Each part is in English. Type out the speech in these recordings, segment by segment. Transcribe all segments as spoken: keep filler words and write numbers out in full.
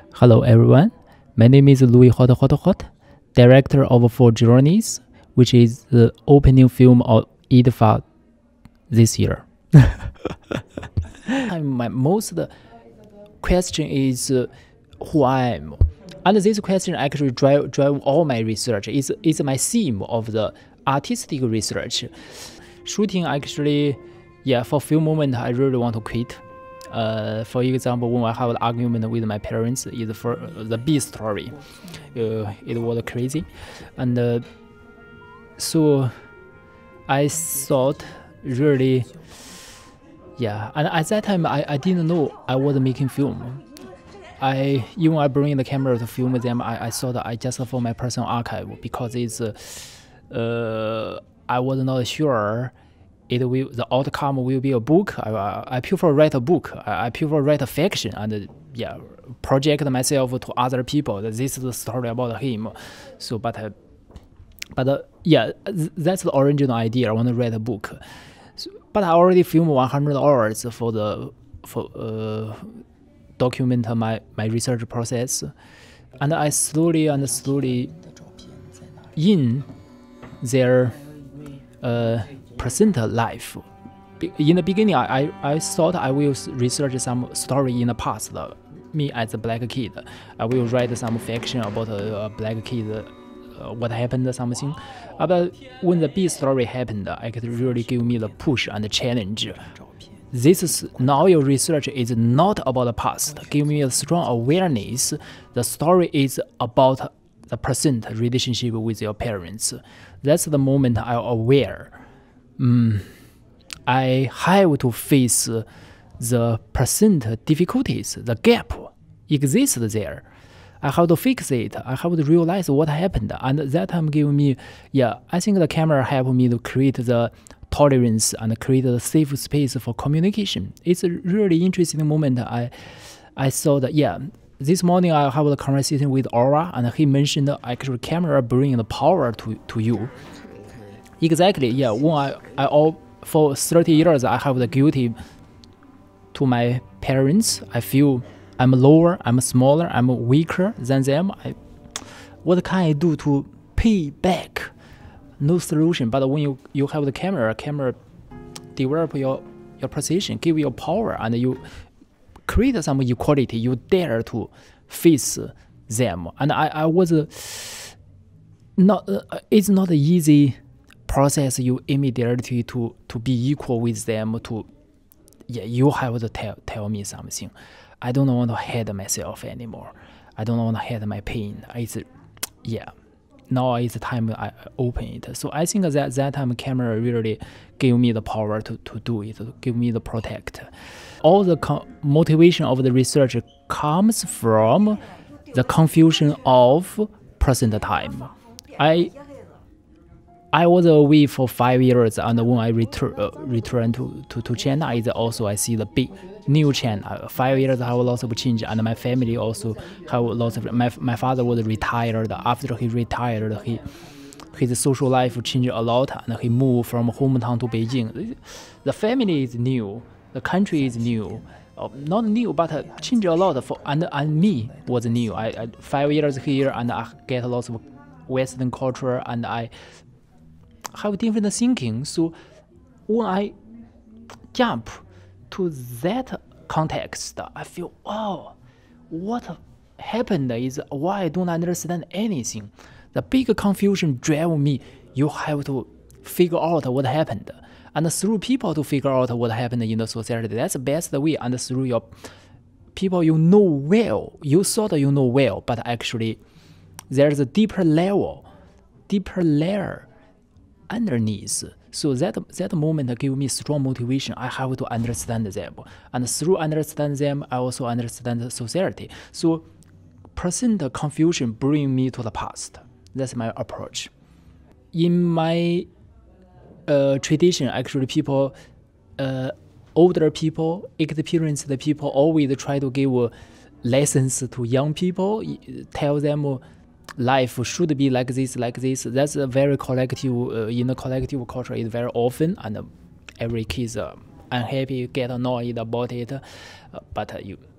Hello everyone, my name is Louis Hot Hot Hot, director of Four Journeys, which is the opening film of I D F A this year. My most question is uh, who I am. And this question actually drive, drive all my research. It's, it's my theme of the artistic research. Shooting actually, yeah, for a few moments I really want to quit. Uh, for example, when I have an argument with my parents, is for the B story. Uh, it was crazy, and uh, so I thought really, yeah. And at that time, I, I didn't know I was making film. I even I bring the camera to film them. I, I thought I just for my personal archive because it's uh, uh, I was not sure. It will, the outcome will be a book. I, I prefer write a book. I, I prefer write a fiction and uh, yeah, project myself to other people. This is the story about him. So, but, uh, but uh, yeah, th that's the original idea. I want to write a book. So, but I already filmed one hundred hours for the for uh, document my my research process, and I slowly and slowly in their uh. present life. In the beginning, I, I, I thought I will research some story in the past. Me as a black kid, I will write some fiction about a, a black kid, uh, what happened, something. But when the B story happened, it could really give me the push and the challenge. This is now your research is not about the past. Give me a strong awareness. The story is about the present relationship with your parents. That's the moment I'm aware. Mm, I have to face the present difficulties, the gap exists there. I have to fix it. I have to realize what happened. And that time gave me, yeah, I think the camera helped me to create the tolerance and create a safe space for communication. It's a really interesting moment. I, I saw that, yeah, this morning I have a conversation with Aura and he mentioned actually camera bringing the power to, to you. Exactly, yeah. When I, I all for thirty years, I have the guilty to my parents. I feel I'm lower, I'm smaller, I'm weaker than them. I, what can I do to pay back? No solution. But when you, you have the camera, camera develop your your position, give you power, and you create some equality. You dare to face them. And I, I was uh, not. Uh, it's not easy. Process you immediately to to be equal with them. To yeah, you have to tell tell me something. I don't want to hide myself anymore. I don't want to hide my pain. It's yeah. Now is the time I open it. So I think that that time camera really gave me the power to to do it. To give me the protect. All the motivation of the research comes from the confusion of present time. I. I was away for five years, and when I return uh, return to, to, to China, is also I see the big new China. Uh, five years have lots of change, and my family also have lots of. My my father was retired. After he retired, he his social life changed a lot, and he moved from hometown to Beijing. The family is new, the country is new. Uh, not new, but uh, changed a lot. For and and me was new. I, I five years here, and I get lots of Western culture, and I have different thinking. So when I jump to that context, I feel, oh, what happened is why I don't understand anything. The big confusion drive me. You have to figure out what happened, and through people to figure out what happened in the society. That's the best way. And through your people you know well, you thought you know well, but actually there's a deeper level, deeper layer underneath. So that that moment gave me strong motivation. I have to understand them, and through understand them, I also understand the society. So present confusion bring me to the past. That's my approach. In my uh, tradition, actually, people, uh, older people, experienced people always try to give lessons to young people, tell them life should be like this, like this. That's a very collective, uh, in the collective culture is very often, and uh, every kid uh, unhappy, get annoyed about it. Uh, but uh, you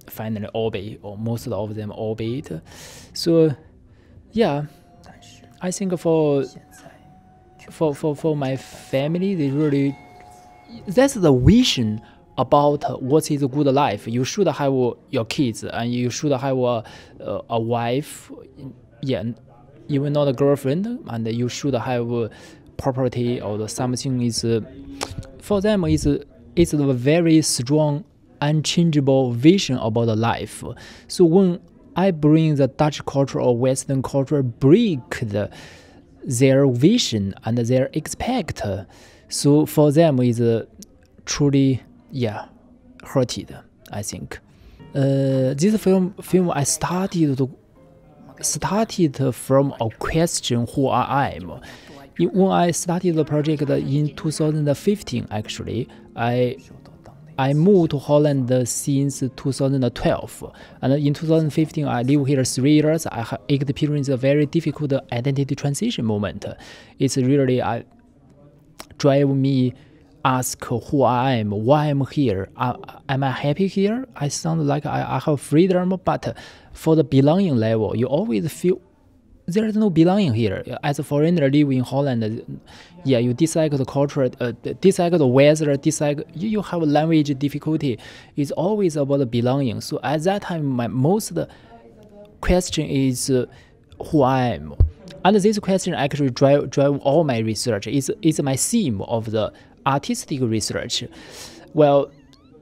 finally obey, or most of them obeyed. So yeah, I think for for for, for my family, they really, that's the vision about what is a good life. You should have your kids, and you should have a, a, a wife, yeah, even not a girlfriend, and you should have property or something. Is for them is is a very strong, unchangeable vision about the life. So when I bring the Dutch culture or Western culture, break the, their vision and their expect, so for them is truly, yeah, hurted, I think. Uh, this film film I started to started from a question, who I am. When I started the project in two thousand fifteen, actually, I I moved to Holland since two thousand twelve, and in two thousand fifteen I lived here three years. I have experienced a very difficult identity transition moment. It's really I drive me ask who I am, why I'm here. Uh, am I happy here? I sound like I, I have freedom, but for the belonging level, you always feel there is no belonging here. As a foreigner living in Holland, yeah, you dislike the culture, uh, dislike the weather, dislike, you, you have language difficulty. It's always about the belonging. So at that time, my most question is uh, who I am. And this question actually drive, drive all my research. It's, it's my theme of the artistic research. Well,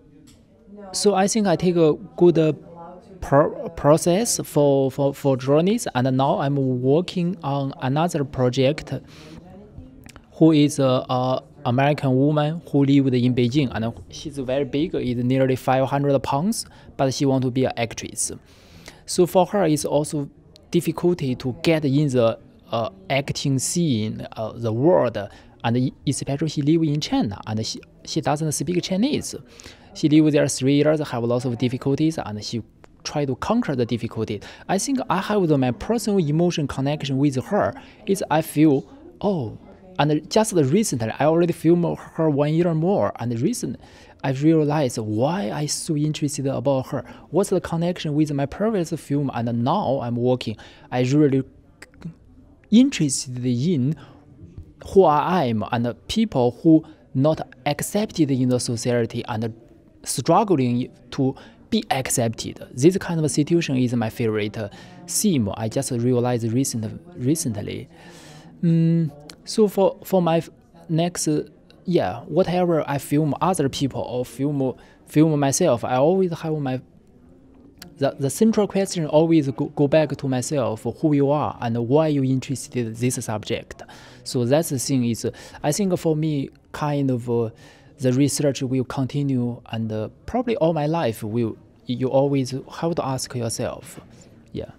so I think I take a good uh, pro process for, for, for journeys, and now I'm working on another project who is a, a American woman who lived in Beijing, and she's very big, is nearly five hundred pounds, but she wants to be an actress. So for her, it's also difficulty to get in the uh, acting scene, uh, the world, and especially she lives in China, and she, she doesn't speak Chinese. She lived there three years, have lots of difficulties, and she try to conquer the difficulty. I think I have the, my personal emotion connection with her is I feel, oh, and just recently, I already filmed her one year more, and recently I realized why I so interested about her. What's the connection with my previous film, and now I'm working. I really interested in who I am and people who not accepted in the society and struggling to be accepted. This kind of situation is my favorite theme. I just realized recent, recently. Mm, so for, for my next, uh, yeah, whatever I film other people or film film myself, I always have my, the, the central question always go, go back to myself, who you are and why you interested in this subject. So that's the thing is, I think for me, kind of, uh, the research will continue, and uh, probably all my life will, you always have to ask yourself, yeah.